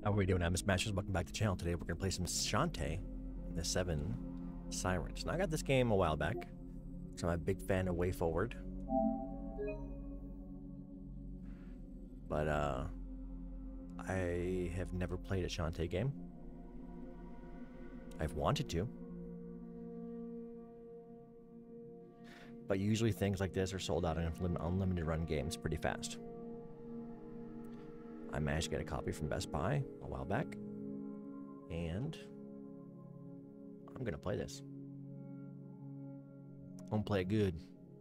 How are we doing, I'm Smashers? Welcome back to the channel. Today we're going to play some Shantae in the 7 Sirens. Now, I got this game a while back, so I'm a big fan of Way Forward. But, I have never played a Shantae game. I've wanted to. But usually things like this are sold out in unlimited run games pretty fast. I managed to get a copy from Best Buy a while back, and I'm gonna play this. I'm gonna play it good.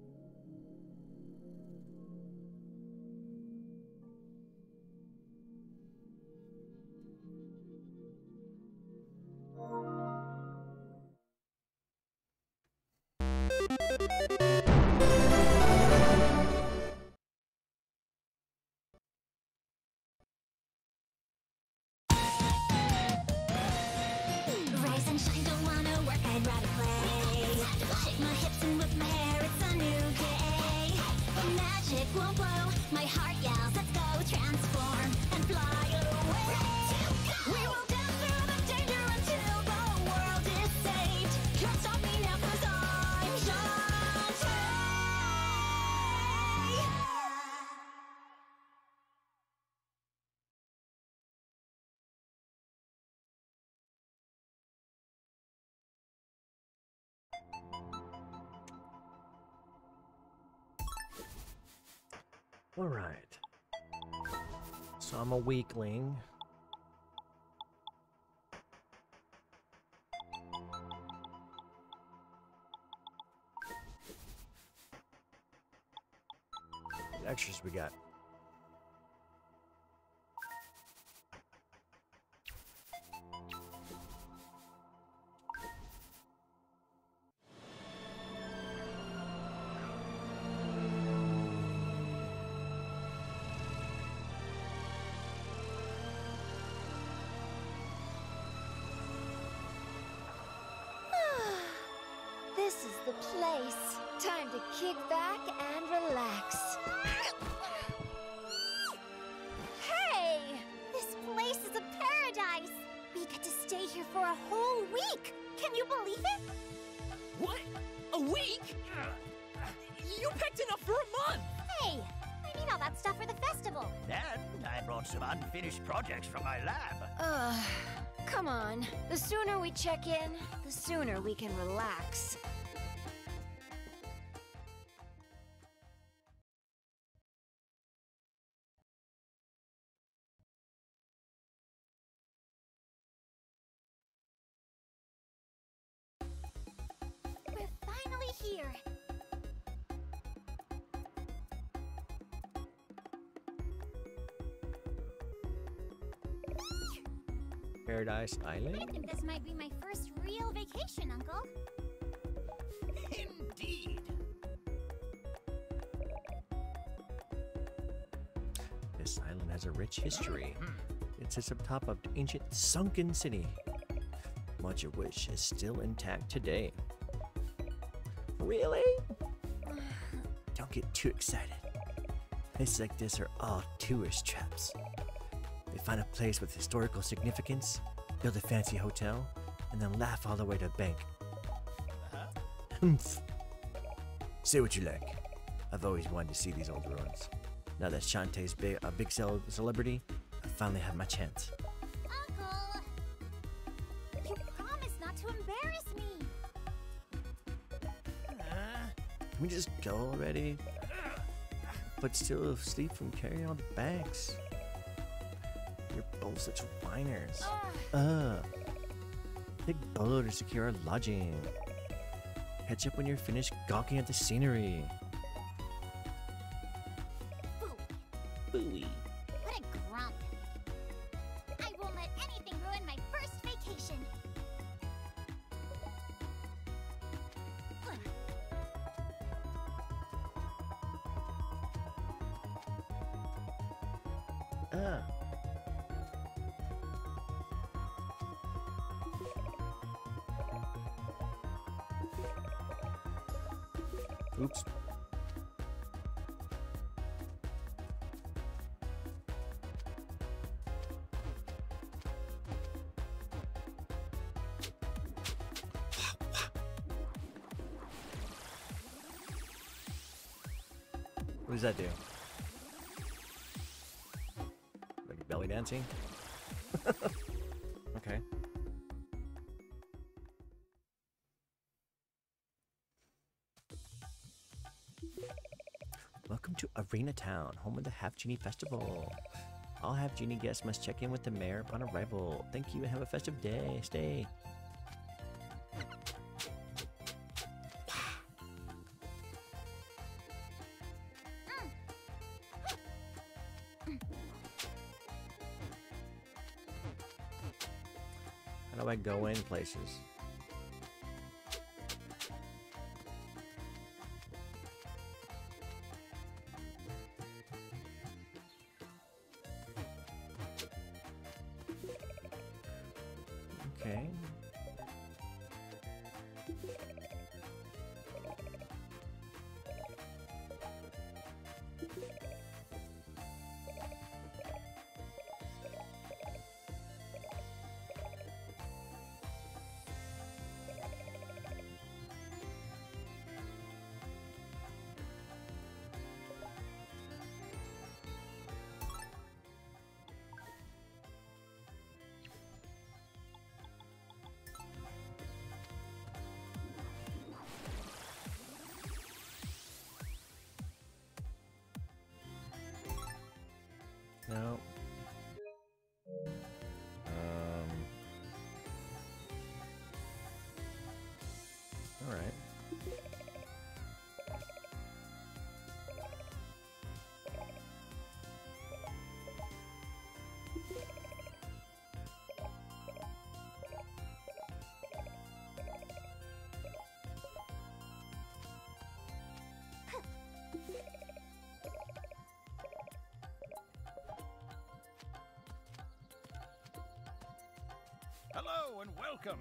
Rise and shine, don't wanna work, I'd rather play. Shake my hips and whip my hair, it's a new day. The magic won't blow, my heart yells, let's go transform and fly away. We will dance through the danger until the world is saved. Can't stop me now 'cause I'm Shantae. Alright. So I'm a weakling. What extras we got? This is the place. Time to kick back and relax. Hey! This place is a paradise. We get to stay here for a whole week. Can you believe it? What? A week? You picked enough for a month! Hey, I need all that stuff for the festival. And I brought some unfinished projects from my lab. Come on. The sooner we check in, the sooner we can relax. We're finally here. Paradise Island? I think this might be my first real vacation, Uncle. Indeed. This island has a rich history. It sits atop of ancient sunken city, much of which is still intact today. Really? Don't get too excited. Places like this are all tourist traps. They find a place with historical significance, build a fancy hotel, and then laugh all the way to the bank. Humph. Say what you like. I've always wanted to see these old ruins. Now that Shantae's a big celebrity, I finally have my chance. Uncle! You promised not to embarrass me. Can we just go already? But still asleep from carrying all the bags. You're both such whiners. Take Bolo to secure our lodging. Catch up when you're finished gawking at the scenery. Booey. What a grump. I won't let anything ruin my first vacation. Oops. What does that do? Like belly dancing? Okay. Welcome to Arena Town, home of the Half Genie Festival. All Half Genie guests must check in with the mayor upon arrival. Thank you and have a festive day. Stay. How do I go in places? Okay. No. All right. Hello and welcome.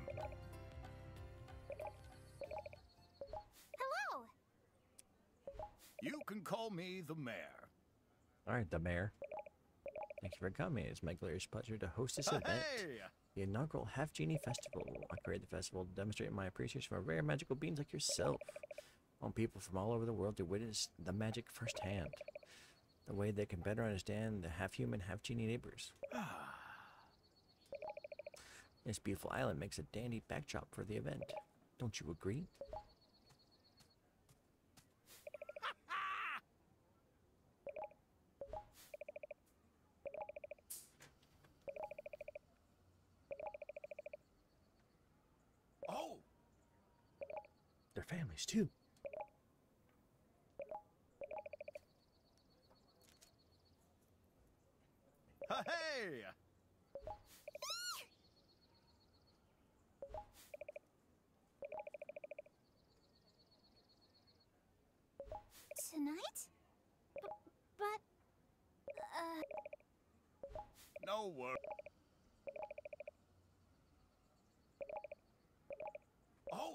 Hello! You can call me the mayor. All right, the mayor. Thank you for coming. It's my glorious pleasure to host this event. Hey! The inaugural Half Genie Festival. I created the festival to demonstrate my appreciation for rare magical beings like yourself. I want people from all over the world to witness the magic firsthand. The way they can better understand the half-human, half-genie neighbors. This beautiful island makes a dandy backdrop for the event. Don't you agree? Oh! Their families, too. Hey! Tonight? But, No worries. Oh!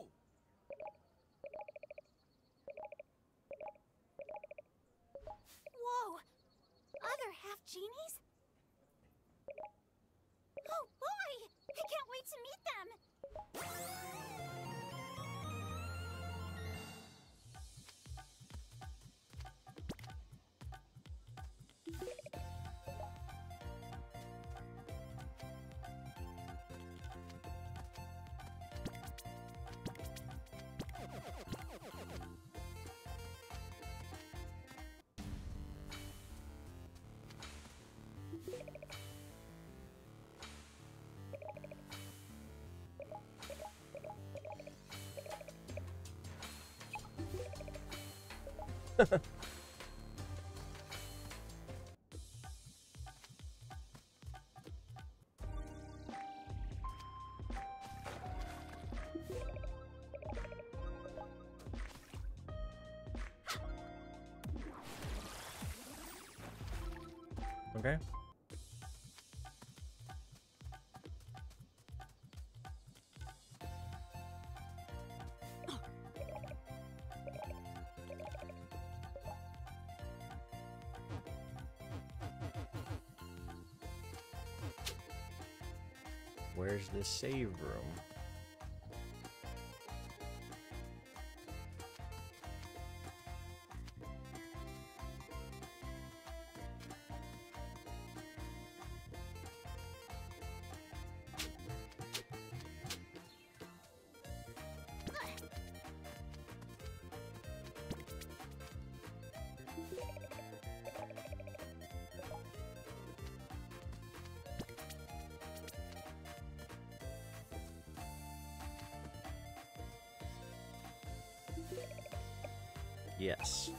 whoa! Other half genies? Oh boy! I can't wait to meet them! Okay. Where's the save room? Yes.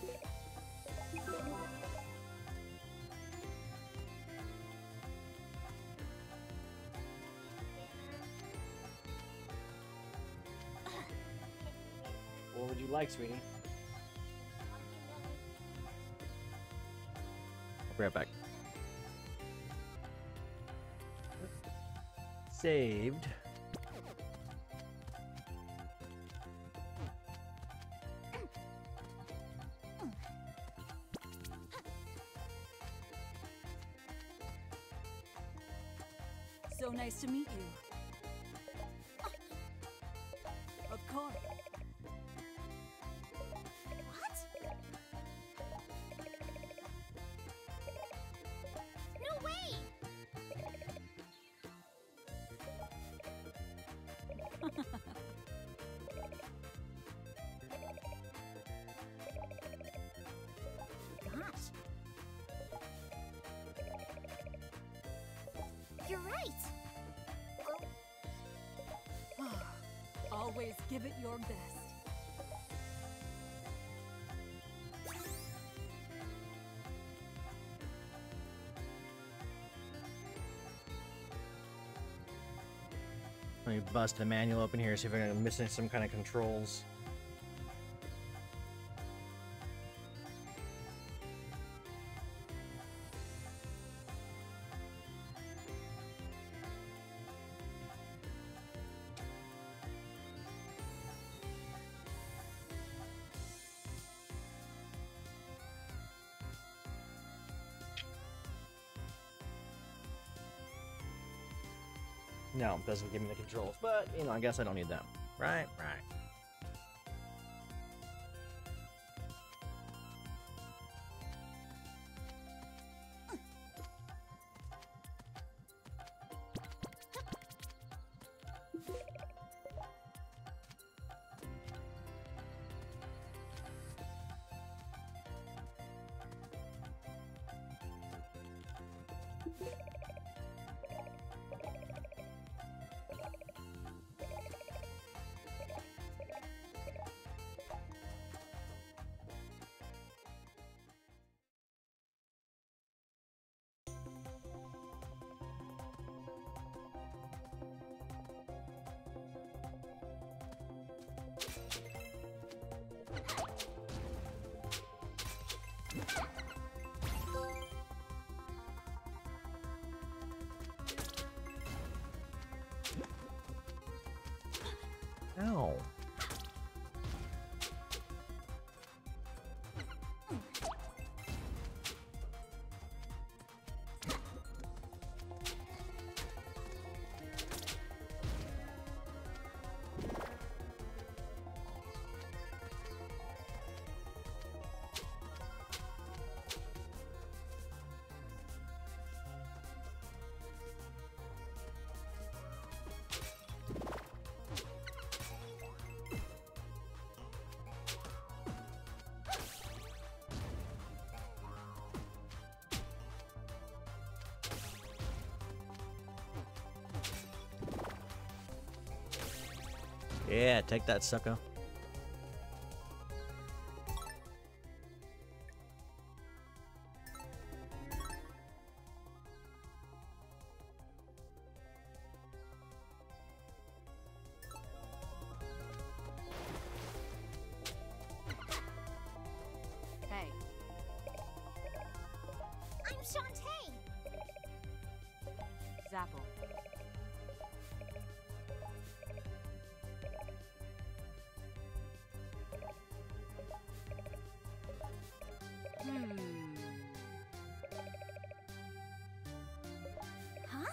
What would you like, sweetie? I'll be right back. Saved. So nice to meet you. Of course. What? No way! Gosh. You're right. Always give it your best. Let me bust the manual open here, see if I'm missing some kind of controls. No, it doesn't give me the controls, but, you know, I guess I don't need them. Right, right. Ow. Yeah, take that, sucker. Hey. I'm Shantae. Zapple. Huh?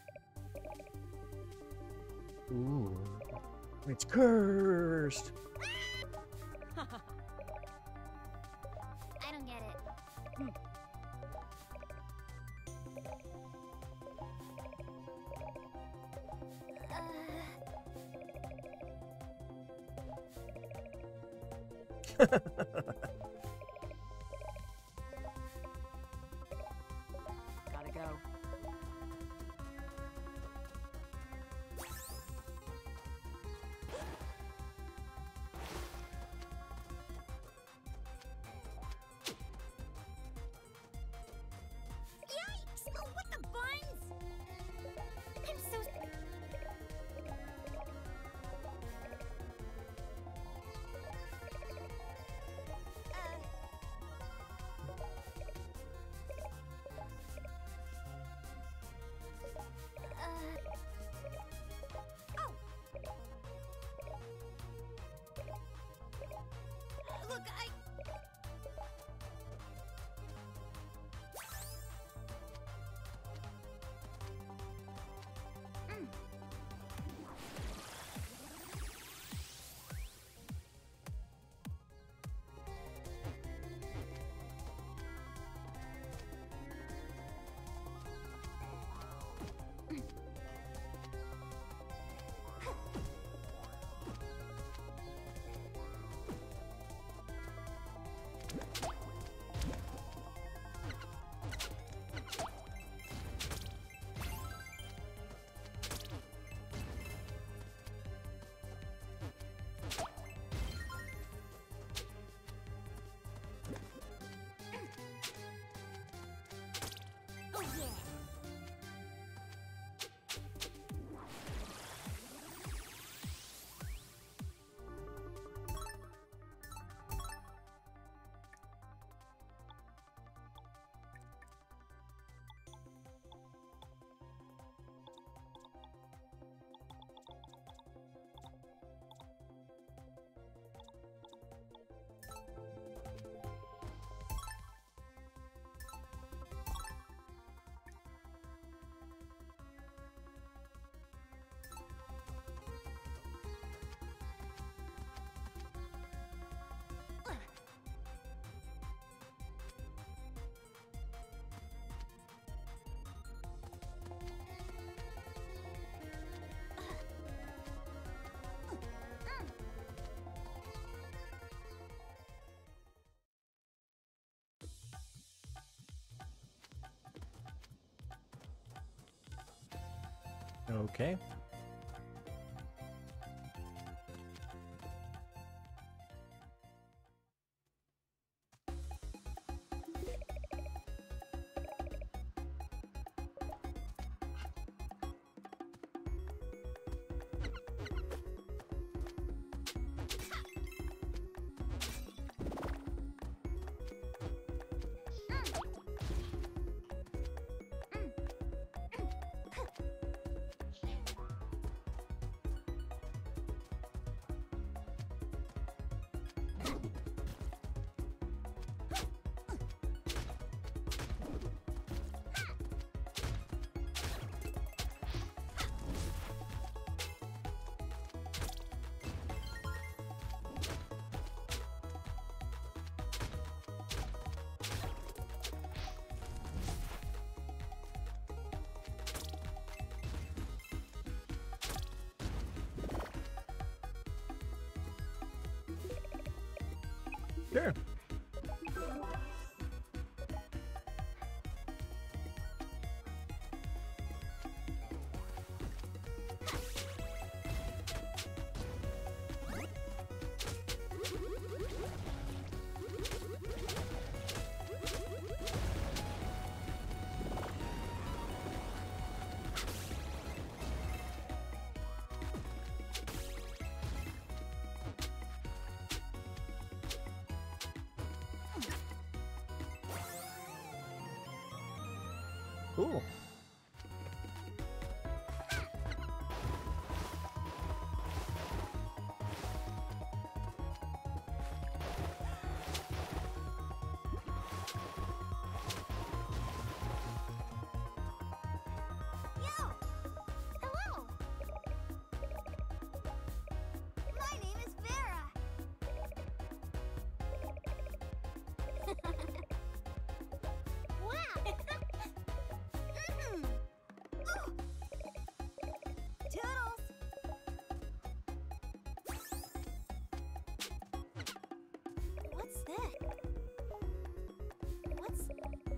Ooh. It's cursed. I don't get it. Gotta go. Okay. Sure. Cool. Yo! Hello! My name is Vera. Wow! Oh. Toodles! What's that? What's...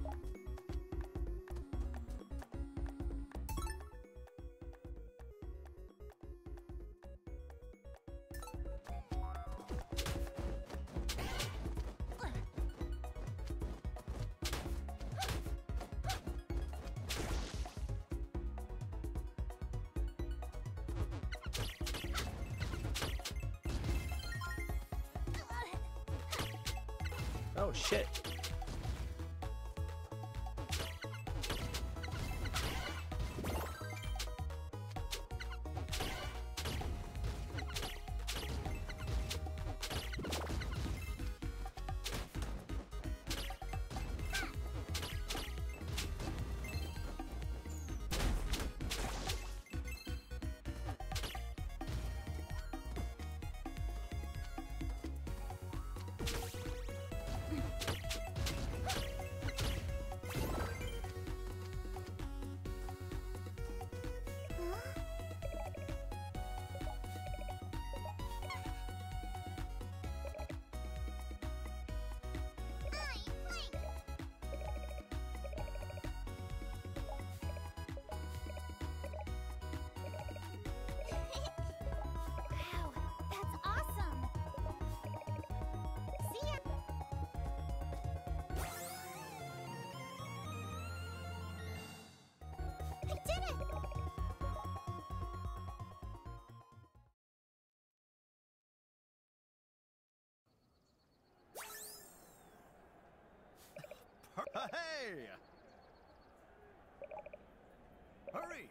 Oh shit. Wow, that's awesome! See ya! I did it! Hey! Hurry!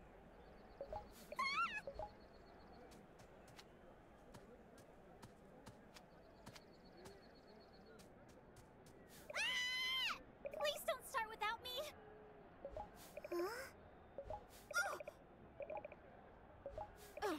Ah! Please don't start without me! Huh? Oh!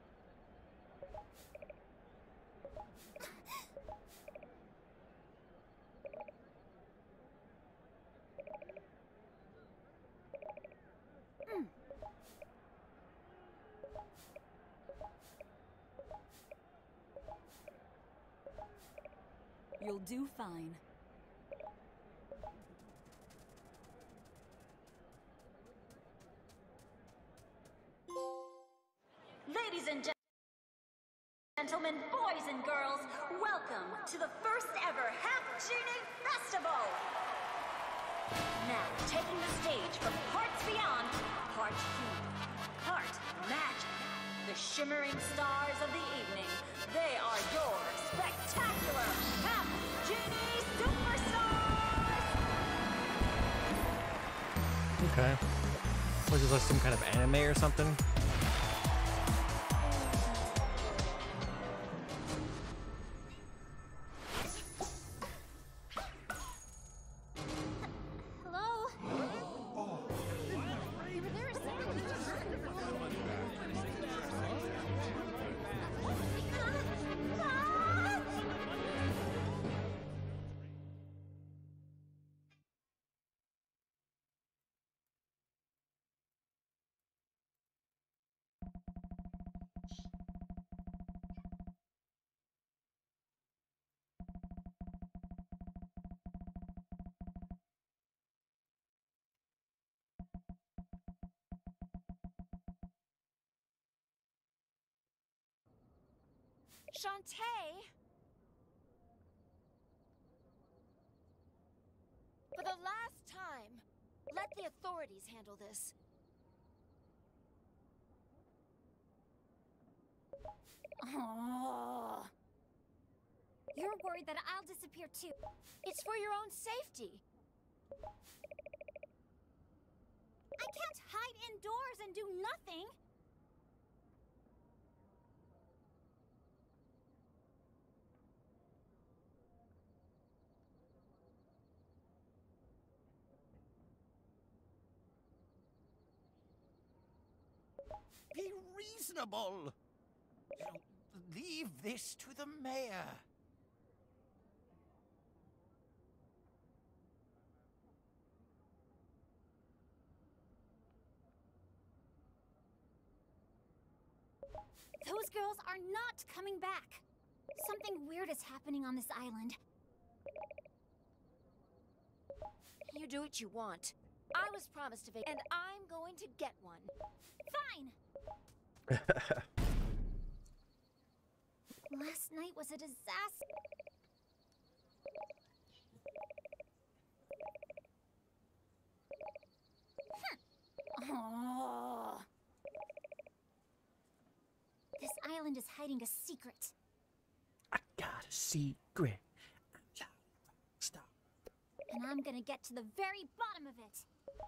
You'll do fine. Gentlemen, boys and girls, welcome to the first ever Half Genie Festival! Now, taking the stage from parts beyond, part human, part magic, the shimmering stars of the evening, they are your spectacular Half Genie Superstars! Okay. Was it like some kind of anime or something? Shantae! For the last time, let the authorities handle this. Oh. You're worried that I'll disappear too. It's for your own safety. I can't hide indoors and do nothing. Be reasonable. Leave this to the mayor. Those girls are not coming back. Something weird is happening on this island. You do what you want. I was promised a vacation, and I'm going to get one. Fine! Last night was a disaster. Oh. This island is hiding a secret. I got a secret. Stop. And I'm gonna get to the very bottom of it.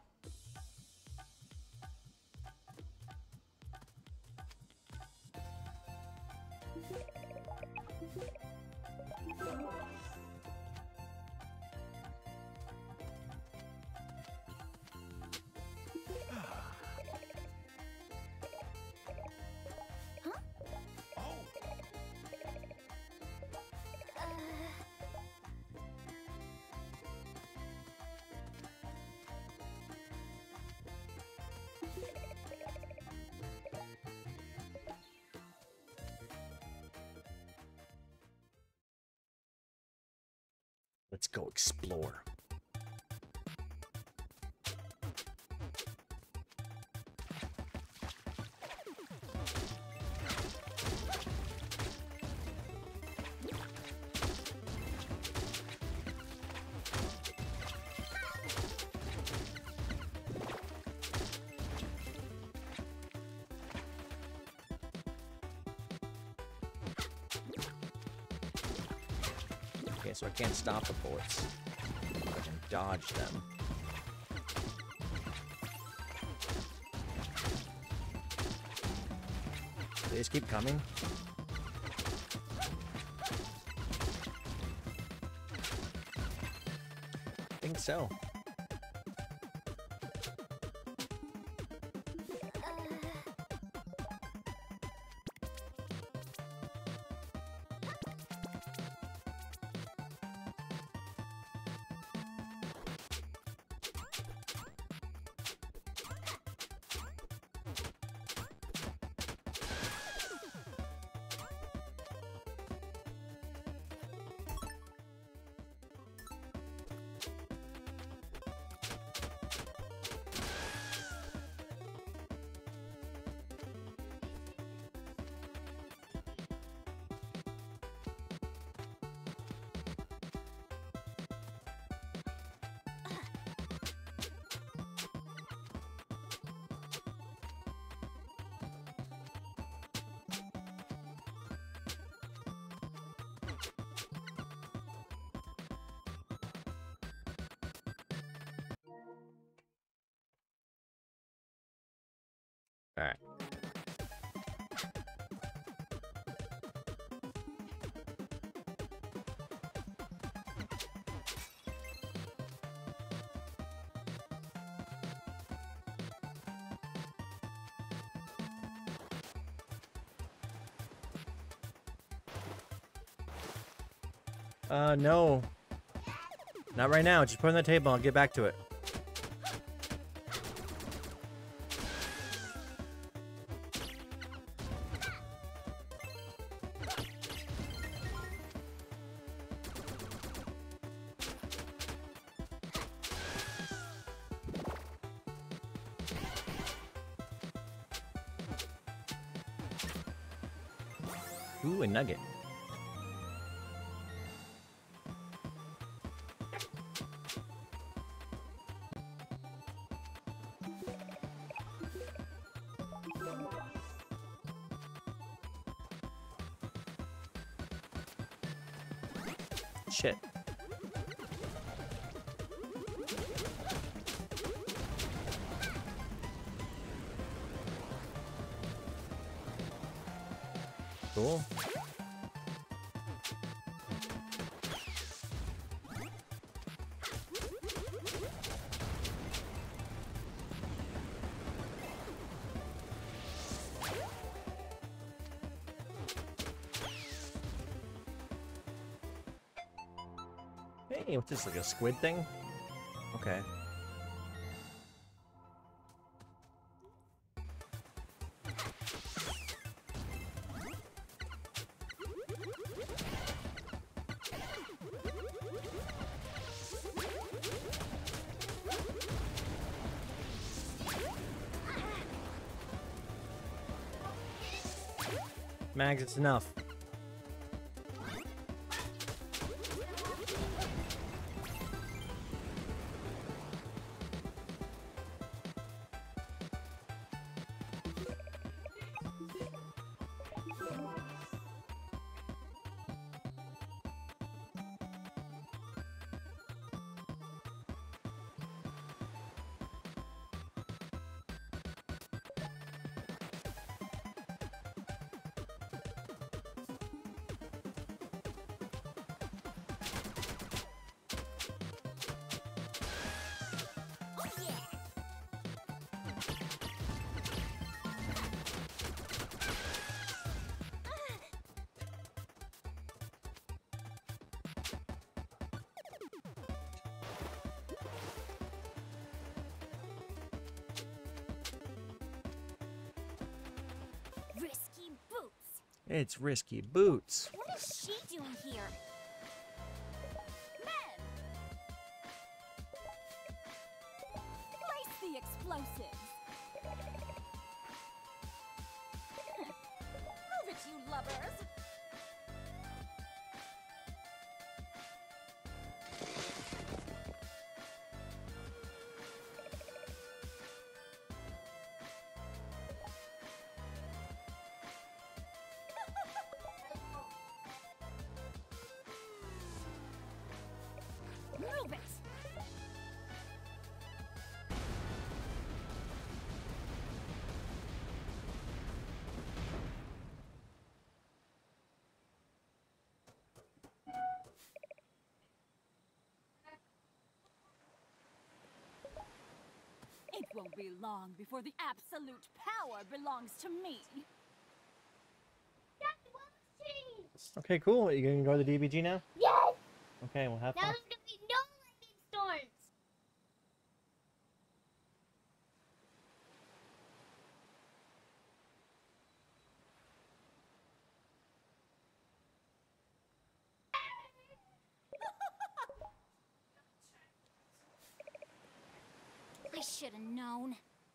Let's go explore. Okay, so I can't stop the bullets. I can dodge them. They just keep coming. I think so. Alright. No. Not right now. Just put it on the table. I'll get back to it. Ooh, a nugget. Shit. Cool. Hey, what's this, like a squid thing? Okay. Mags, it's enough. Risky boots. It's Risky Boots. What is she doing here? Men! Place the explosives. Move it, you lovers. Move it. It won't be long before the absolute power belongs to me. Okay, cool. You gonna go to the DBG now? Yes. Okay, we'll have Now fun. there's gonna be no lightning storms. I should have known.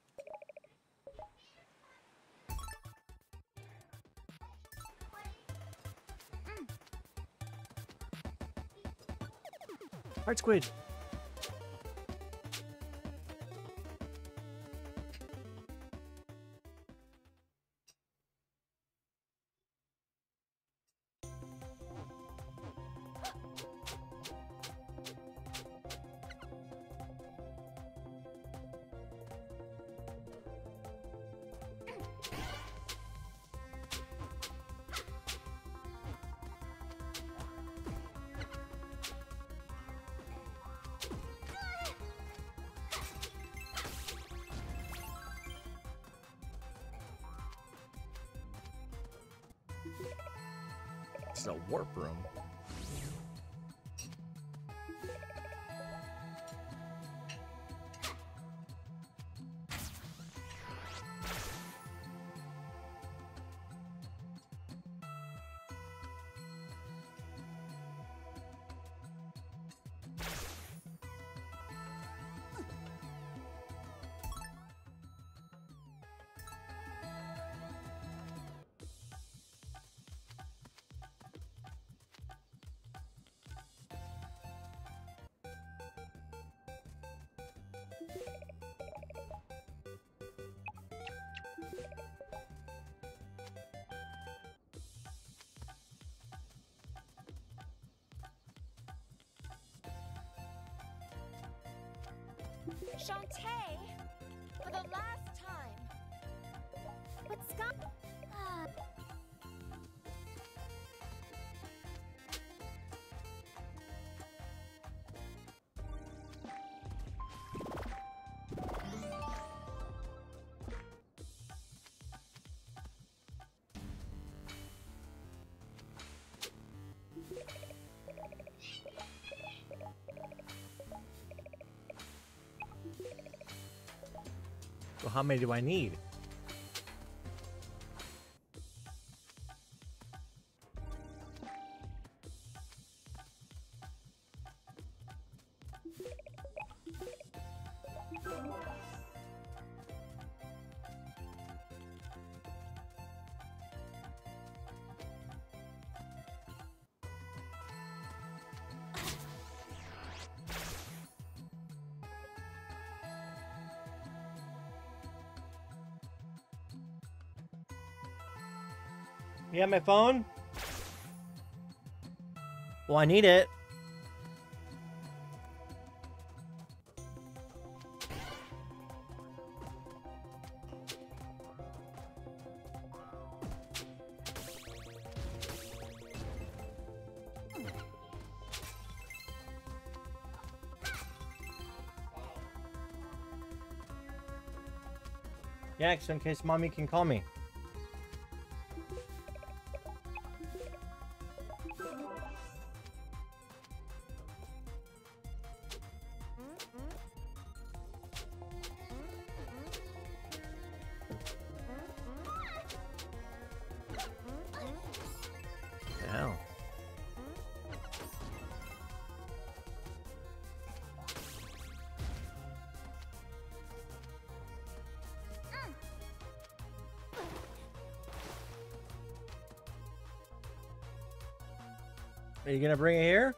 Heart squid. is a warp room. Shantae, for the last time. But Scott. So how many do I need? You have my phone? Well, I need it. Yeah, so in case mommy can call me. Hell. Are you gonna bring it here?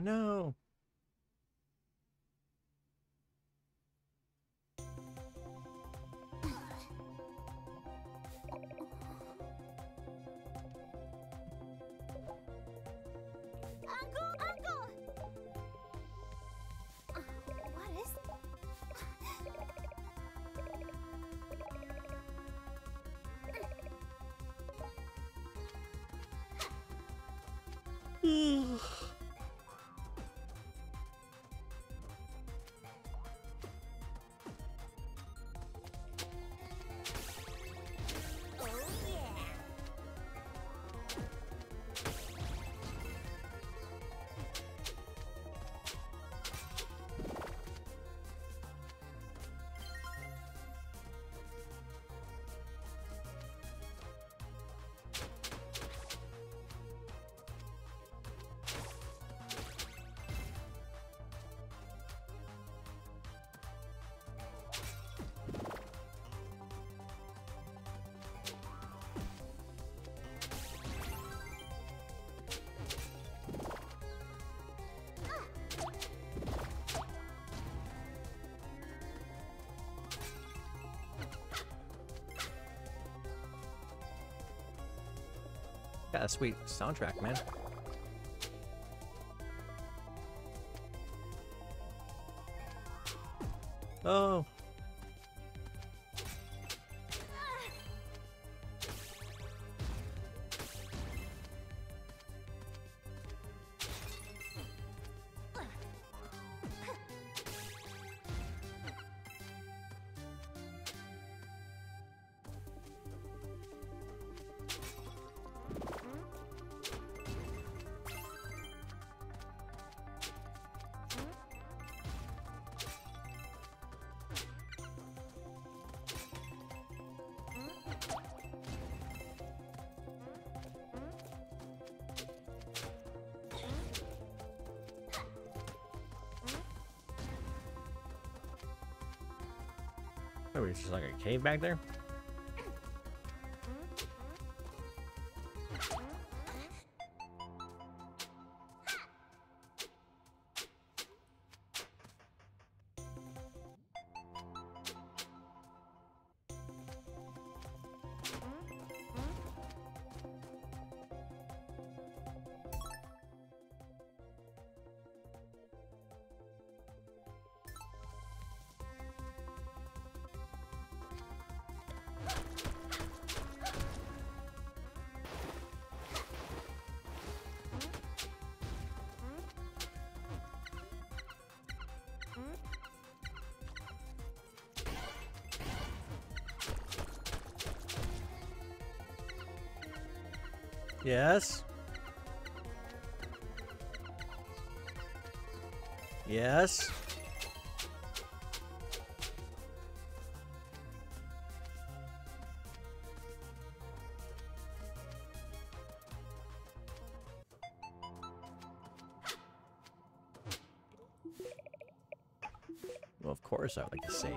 no. Uncle! What is... Oh yeah! Got a sweet soundtrack, man. Oh. Oh, it's just like a cave back there? Yes. Yes. Well, of course I would like to save.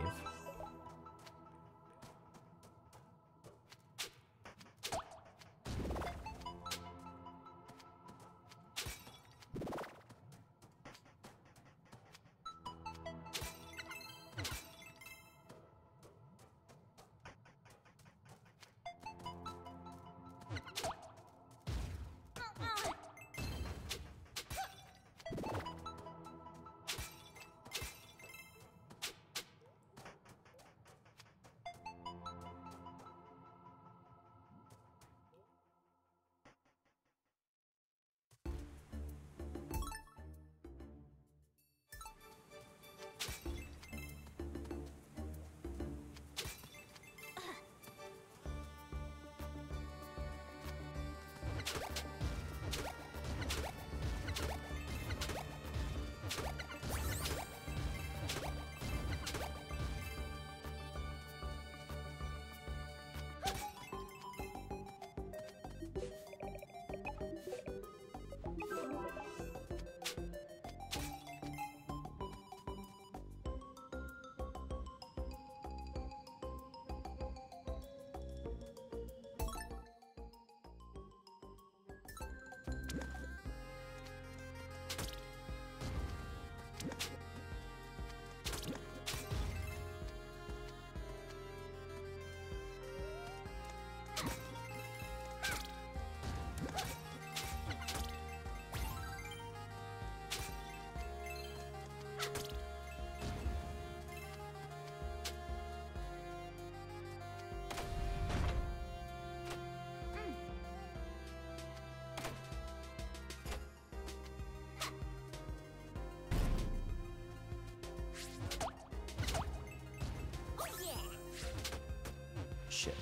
shit.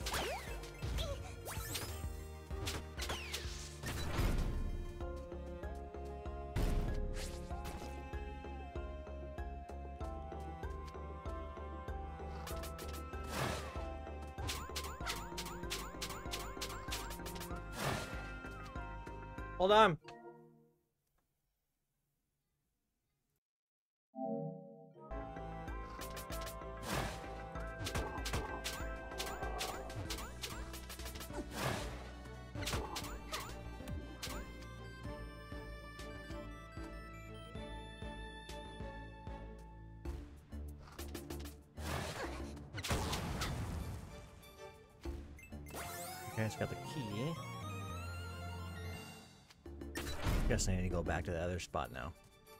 Hold on. Okay, it's got the key. Guess I need to go back to the other spot now.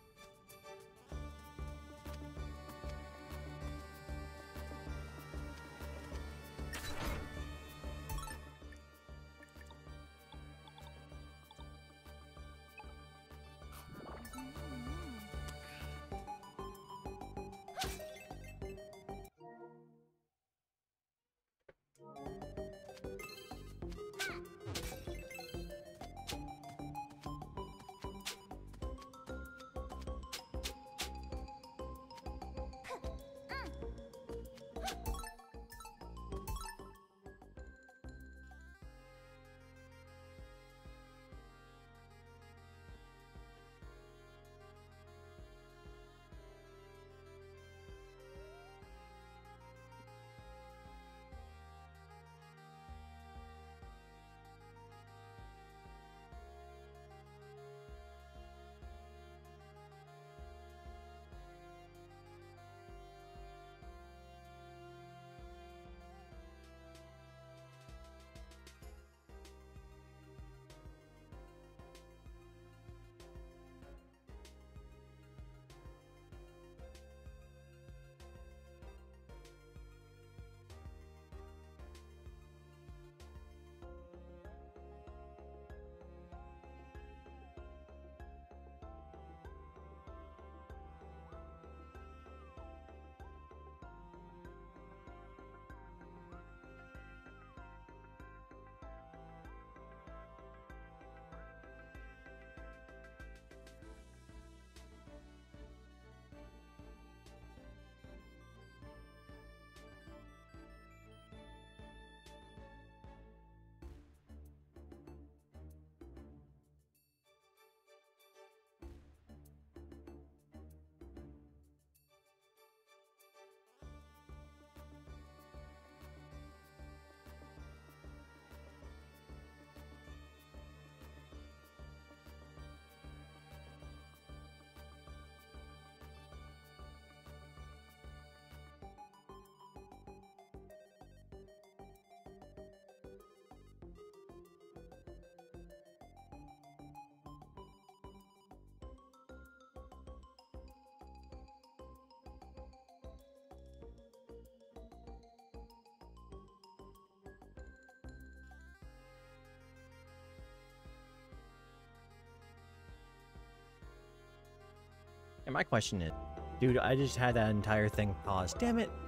And my question is, dude, I just had that entire thing paused. Damn it!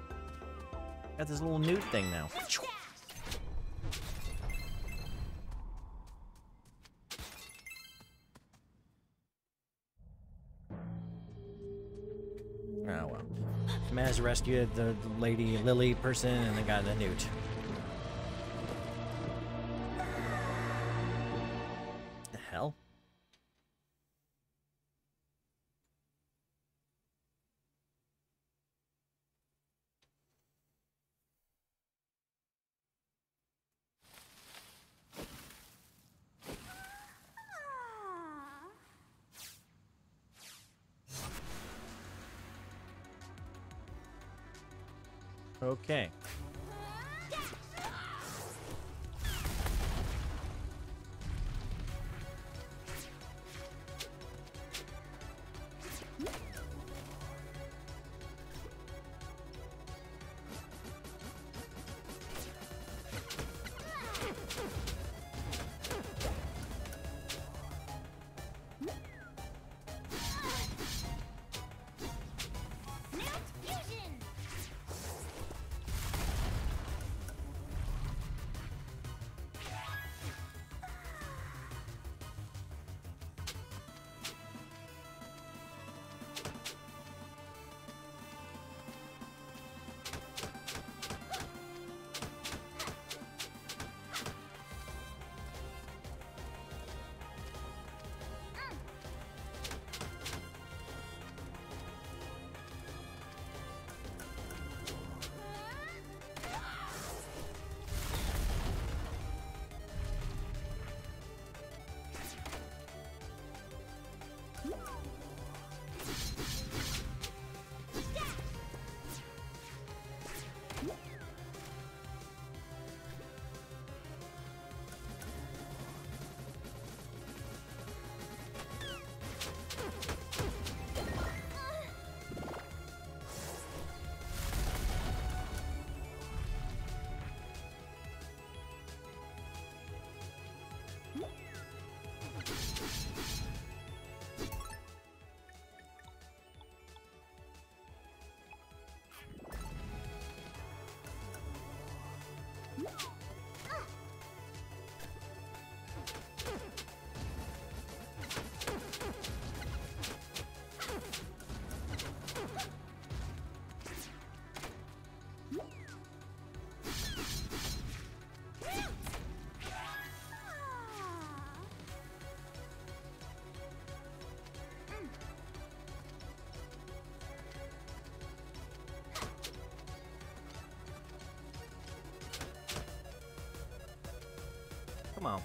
Got this little newt thing now. Oh well. Maz rescued the lady Lily person and they got the newt. The hell? Okay. Come on.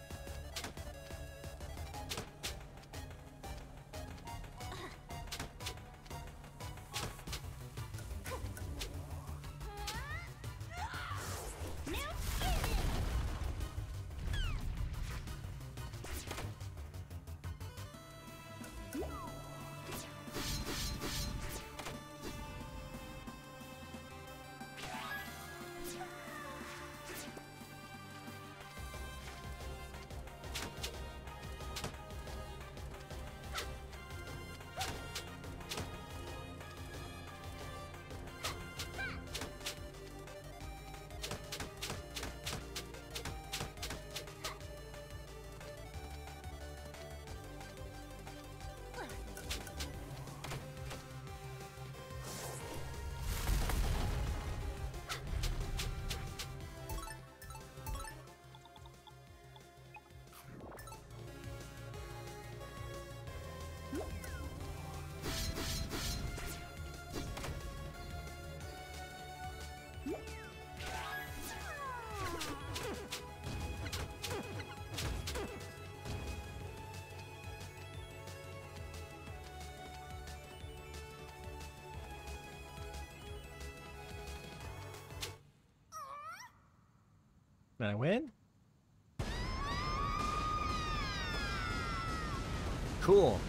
Did I win? Cool.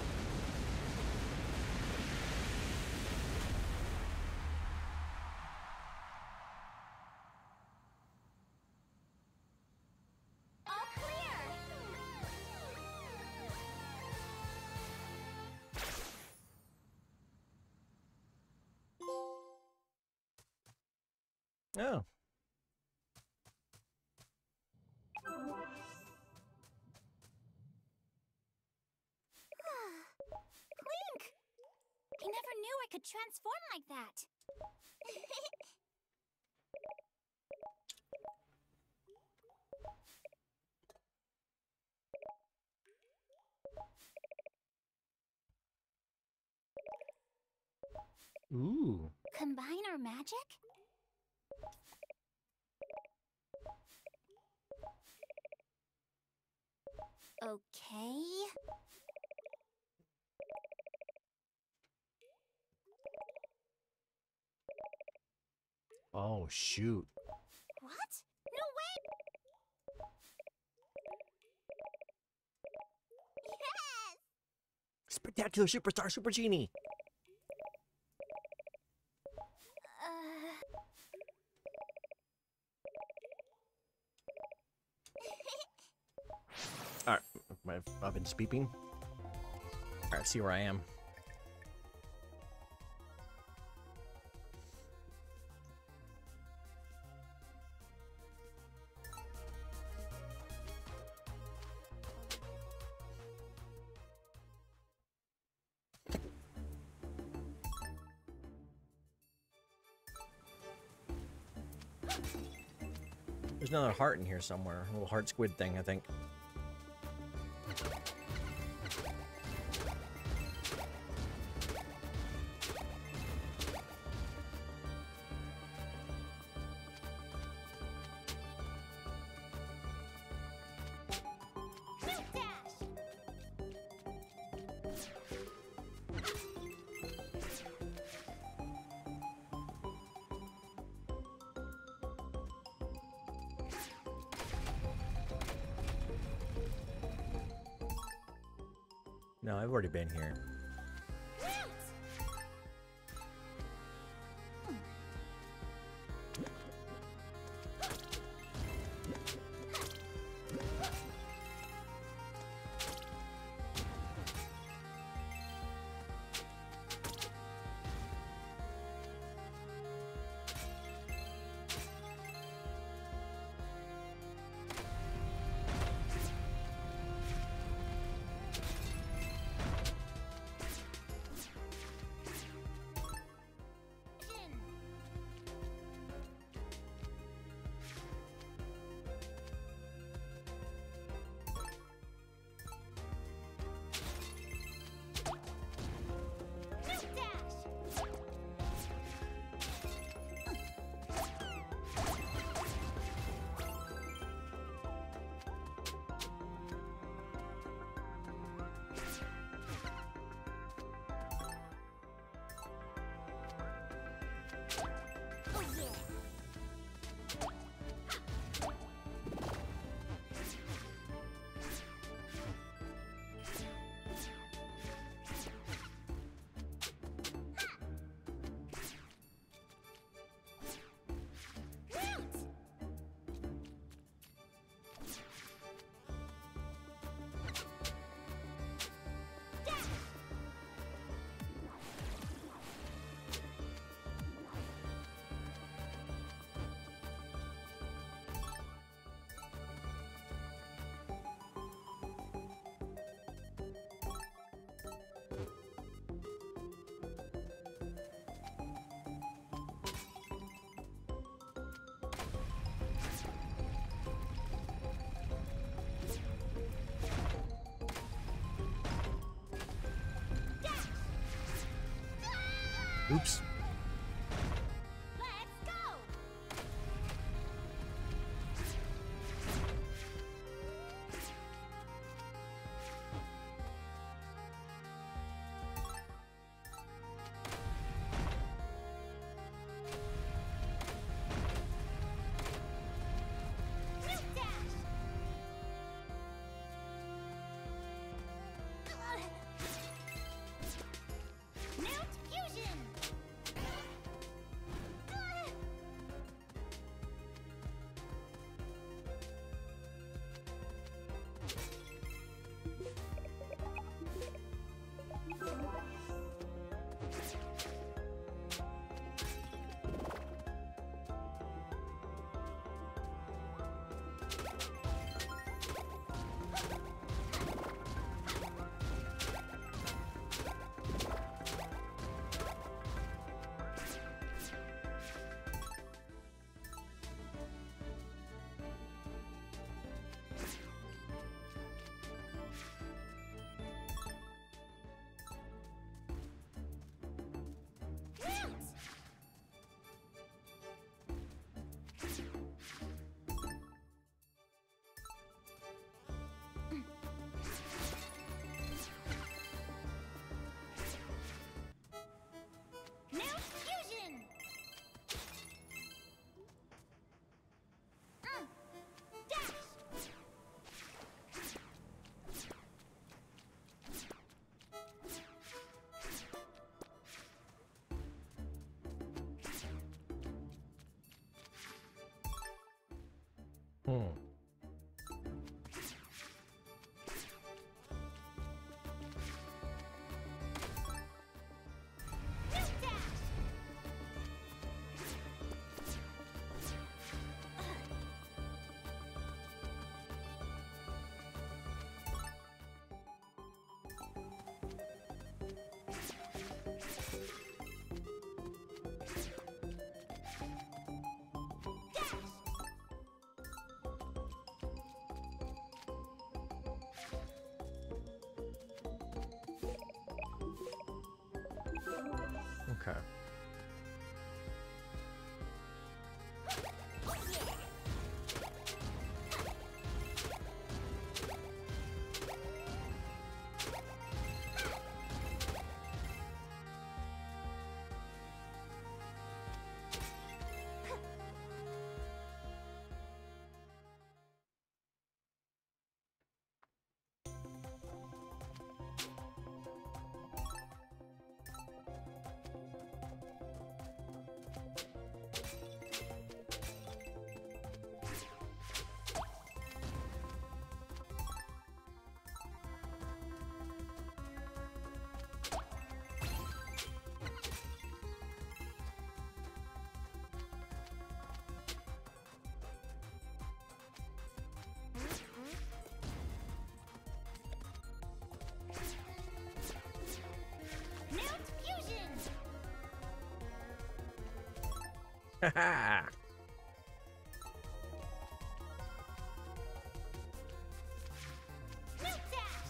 All clear. Oh. Clink! I never knew I could transform like that. Ooh. Combine our magic? Okay. Oh, shoot. What? No way! Yes! Spectacular Superstar Super Genie. Alright, I've been speaking. Alright, see where I am. There's another heart in here somewhere. A little heart squid thing, I think. No, I've already been here. Oops. Let's go! Snoop Dash! Newt Fusion! Newt Fusion! Dash! Hmm. Snoop Dash! Dash! Okay. Newt Fusion! Haha. Snoop Dash!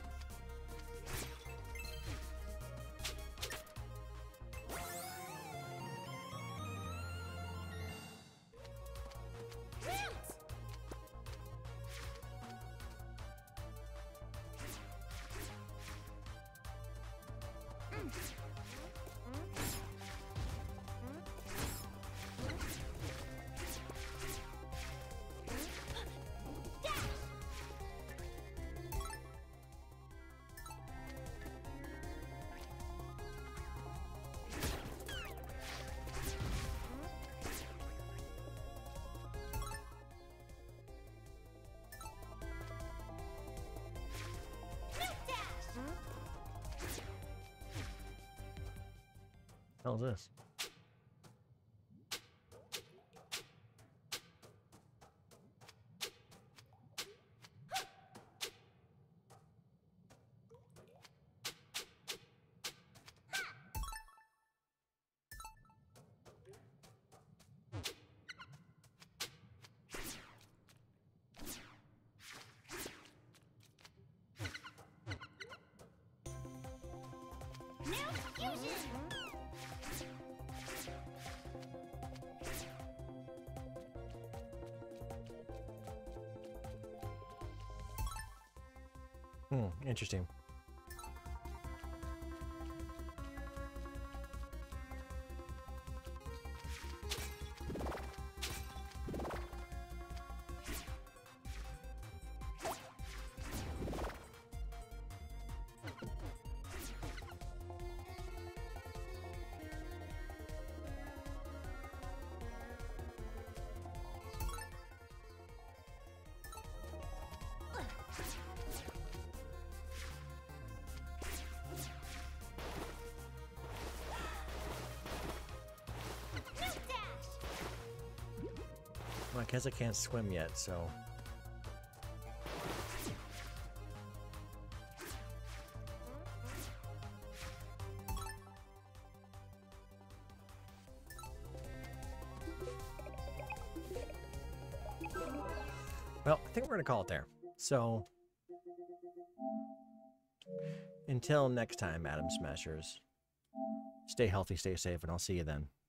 Newt! Hell's this? Newt Fusion! Interesting. Well, I guess I can't swim yet, so... Well, I think we're going to call it there. So, until next time, Atom Smashers, stay healthy, stay safe, and I'll see you then.